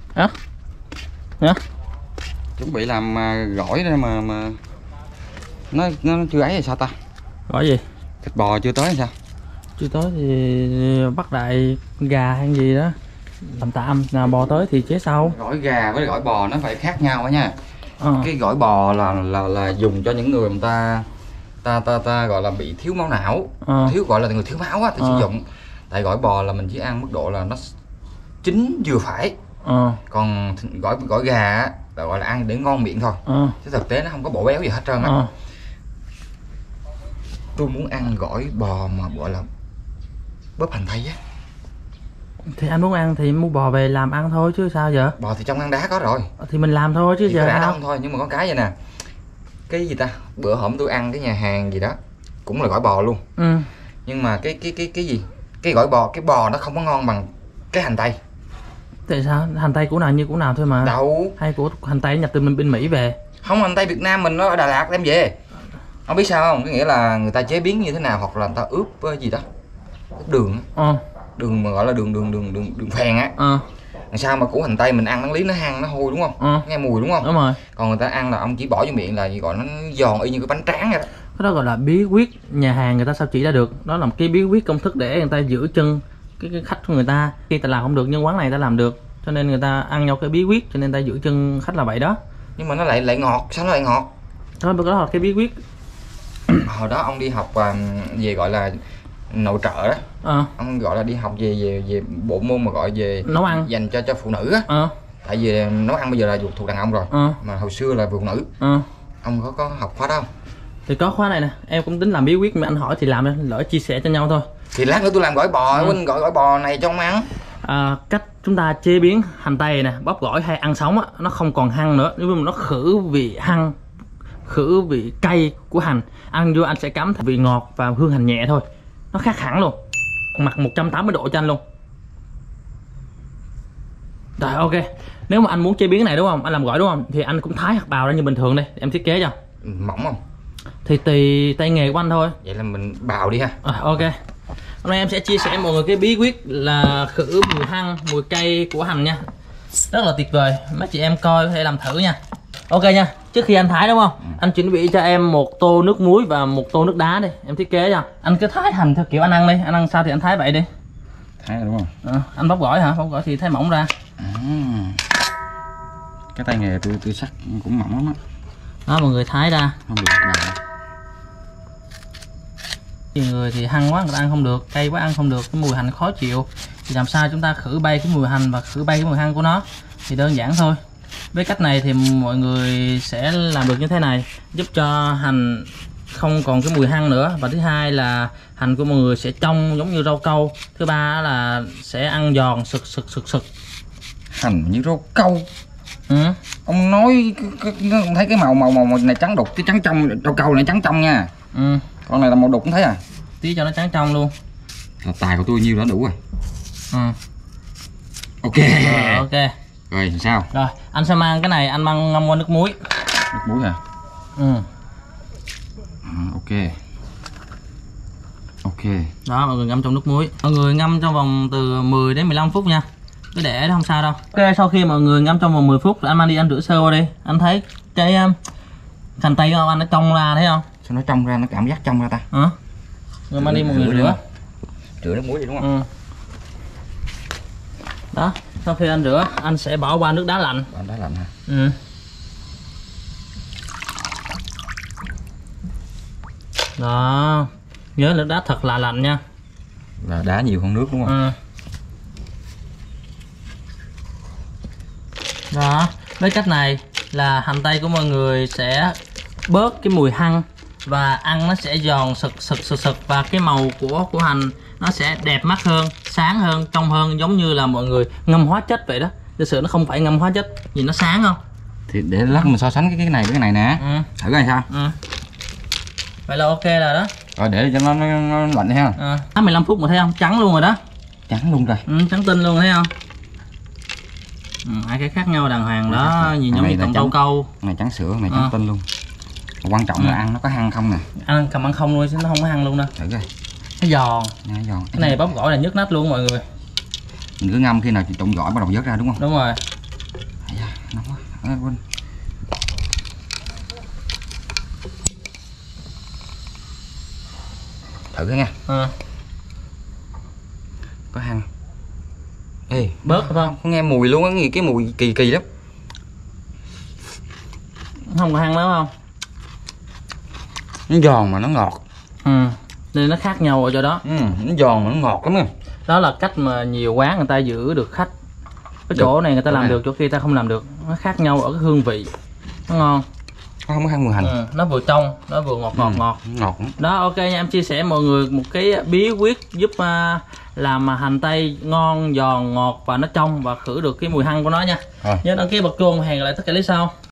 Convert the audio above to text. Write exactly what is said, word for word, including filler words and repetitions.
Hả? Hả? Chuẩn bị làm gỏi đây mà mà nó nó chưa ấy hay sao ta? Gỏi gì? Thịt bò chưa tới hay sao? Chưa tới thì bắt đại gà hay gì đó làm tạm, nào bò tới thì chế sau. Gỏi gà với gỏi bò nó phải khác nhau đó nha. Ờ. Cái gỏi bò là là là dùng cho những người người ta ta ta ta gọi là bị thiếu máu não, Ờ. thiếu gọi là người thiếu máu á thì Ờ. sử dụng. Tại gỏi bò là mình chỉ ăn mức độ là nó chín vừa phải. Ờ. Còn gỏi gỏi gà á là gọi là ăn để ngon miệng thôi. Ờ. Chứ thực tế nó không có bổ béo gì hết trơn á. Ờ. Tôi muốn ăn gỏi bò mà gọi là bóp hành tây á. Thì anh muốn ăn thì mua bò về làm ăn thôi chứ sao giờ? Bò thì trong ngăn đá có rồi. Thì mình làm thôi chứ Chỉ giờ có rã sao? đông thôi, nhưng mà có cái vậy nè. Cái gì ta? Bữa hổm tôi ăn cái nhà hàng gì đó cũng là gỏi bò luôn. Ừ. Nhưng mà cái cái cái cái gì? Cái gỏi bò, cái bò nó không có ngon bằng cái hành tây. Tại sao? Hành tây củ nào như củ nào thôi mà. Đâu. Hay của hành tây nhập từ bên, bên Mỹ về. Không, hành tây Việt Nam mình nó ở Đà Lạt đem về. Không biết sao không? Có nghĩa là người ta chế biến như thế nào hoặc là người ta ướp gì đó. Ướp đường á. Ờ. Đường mà gọi là đường đường đường đường đường phèn á. Ờ. Làm sao mà củ hành tây mình ăn nó lý nó hăng nó hôi đúng không? Ờ. Nghe mùi đúng không? Đúng rồi. Còn người ta ăn là ông chỉ bỏ vô miệng là gì gọi nó giòn y như cái bánh tráng vậy đó. Cái đó gọi là bí quyết nhà hàng, người ta sao chỉ ra được. Đó là một cái bí quyết công thức để người ta giữ chân cái, cái khách của người ta. Khi ta làm không được nhưng quán này ta làm được, cho nên người ta ăn nhau cái bí quyết, cho nên ta giữ chân khách là vậy đó. Nhưng mà nó lại lại ngọt, sao nó lại ngọt? Đó, đó là cái bí quyết. Hồi đó ông đi học um, về gọi là nội trợ đó. Ờ. Ông gọi là đi học về về về bộ môn mà gọi về Nấu ăn dành cho cho phụ nữ á. Ờ. Tại vì nấu ăn bây giờ là thuộc đàn ông rồi. Ờ. Mà hồi xưa là phụ nữ. Ờ. Ông có có học khóa đó không? Thì có khóa này nè, em cũng tính làm bí quyết mà anh hỏi thì làm đi, lỡ chia sẻ cho nhau thôi. Thì lát nữa tôi làm gỏi bò, Ừ. huynh gọi gỏi bò này cho ông ăn. À, cách chúng ta chế biến hành tây nè, bóp gỏi hay ăn sống á, nó không còn hăng nữa, nhưng mà nó khử vị hăng, khử vị cay của hành. Ăn vô anh sẽ cảm thấy vị ngọt và hương hành nhẹ thôi. Nó khác hẳn luôn. Mặt một trăm tám mươi độ cho anh luôn. Rồi ok. Nếu mà anh muốn chế biến cái này đúng không? Anh làm gỏi đúng không? Thì anh cũng thái hạt bào ra như bình thường đây, em thiết kế cho. Mỏng không? Thì tùy tay nghề của anh thôi. Vậy là mình bào đi ha. À, ok. Hôm nay em sẽ chia sẻ mọi người cái bí quyết là khử mùi hăng, mùi cay của hành nha. Rất là tuyệt vời, mấy chị em coi có thể làm thử nha. Ok nha, trước khi anh thái đúng không? Ừ. Anh chuẩn bị cho em một tô nước muối và một tô nước đá đi, em thiết kế cho. Anh cứ thái hành theo kiểu anh ăn đi, anh ăn sao thì anh thái vậy đi. Thái rồi đúng không? À, anh bóp gỏi hả? Bóp gỏi thì thái mỏng ra. À, cái tay nghề tôi tôi sắc cũng mỏng lắm á. Đó mọi người thái ra. Không được bào. Nhiều người thì hăng quá người ta ăn không được, cay quá ăn không được, cái mùi hành khó chịu. Thì làm sao chúng ta khử bay cái mùi hành và khử bay cái mùi hăng của nó? Thì đơn giản thôi. Với cách này thì mọi người sẽ làm được như thế này, giúp cho hành không còn cái mùi hăng nữa. Và thứ hai là hành của mọi người sẽ trong giống như rau câu. Thứ ba là sẽ ăn giòn sực sực sực sực. Hành như rau câu. Ừ. Ông nói cái, cái, thấy cái màu màu màu này trắng đục, cái trắng trong rau câu này trắng trong nha. Ừ. Con này là màu đục cũng thấy à. Tí cho nó trắng trong luôn. Là tài của tôi nhiêu đó đủ rồi. Ừ. Ok. Rồi, ok. Rồi sao? Rồi anh sẽ mang cái này anh mang ngâm qua nước muối. Nước muối hả? Ừ. À, ok. Ok. Đó mọi người ngâm trong nước muối. Mọi người ngâm trong vòng từ mười đến mười lăm phút nha. Cứ để đó không sao đâu. Ok, sau khi mọi người ngâm trong vòng mười phút anh mang đi anh rửa sơ qua đi. Anh thấy cái um, hành tây không anh, nó trong ra thấy không? Sao nó trong ra, nó cảm giác trong ra ta? Hả? Rồi mang đi mọi người rửa. Rửa nước muối đi đúng không? Ừ. Đó, sau khi anh rửa anh sẽ bỏ qua nước đá lạnh. Bỏ đá lạnh hả? Ừ. Đó, nhớ nước đá thật là lạnh nha. Là đá nhiều hơn nước đúng không? Ừ. Đó, với cách này là hành tây của mọi người sẽ bớt cái mùi hăng và ăn nó sẽ giòn sực sực sực sực và cái màu của của hành nó sẽ đẹp mắt hơn, sáng hơn, trong hơn, giống như là mọi người ngâm hóa chất vậy đó. Thực sự nó không phải ngâm hóa chất, nhìn nó sáng không? Thì để lát mình so sánh cái cái này với cái này nè. Ừ. Thử coi sao. Ừ. Vậy là ok rồi đó. Rồi để cho nó, nó, nó lạnh ha. À, mười lăm phút mà thấy không? Trắng luôn rồi đó. Trắng luôn rồi. Ừ, trắng tinh luôn thấy không? Ừ, hai cái khác nhau đàng hoàng đó, nhìn giống như cọng rau câu. Này trắng sữa, này trắng à. tinh luôn. Mà quan trọng ừ. là ăn nó có hăng không nè. Ăn cầm ăn không luôn chứ nó không có hăng luôn đâu. Thử coi. Nó giòn. Nó giòn. Cái này bóp gỏi là nhức nách luôn mọi người. Mình cứ ngâm khi nào trụng gỏi bắt đầu vớt ra đúng không? Đúng rồi. À, quên. Thử nha. Ừ. Có hăng. Ê, Bớt phải không? có nghe mùi luôn á, cái mùi kỳ kỳ lắm. Không có hăng lắm không? Nó giòn mà nó ngọt. Ừ. Nên nó khác nhau ở chỗ đó. Ừ, nó giòn mà nó ngọt lắm nha. Đó là cách mà nhiều quán người ta giữ được khách. Cái chỗ này người ta làm này. được, chỗ kia ta không làm được. Nó khác nhau ở cái hương vị. Nó ngon. Nó không có hăng mùi hành. Ừ, nó vừa trong, nó vừa ngọt ngọt ừ, ngọt. Ngọt lắm. Đó, ok nha, em chia sẻ mọi người một cái bí quyết giúp uh, làm hành tây ngon, giòn, ngọt và nó trong và khử được cái mùi hăng của nó nha. Rồi. Nhớ đăng ký bật chuông, hẹn gặp lại tất cả clip sau.